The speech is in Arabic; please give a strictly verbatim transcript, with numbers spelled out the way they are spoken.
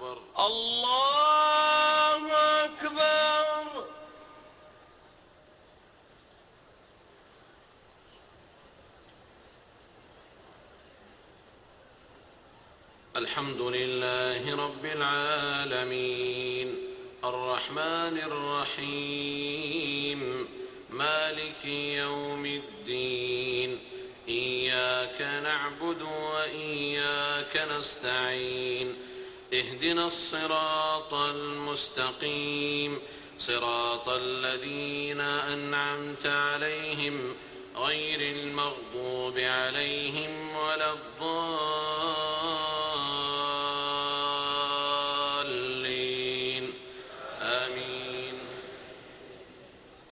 أكبر. الله أكبر. الحمد لله رب العالمين الرحمن الرحيم مالك يوم الدين إياك نعبد وإياك نستعين اهدنا الصراط المستقيم صراط الذين أنعمت عليهم غير المغضوب عليهم ولا الضالين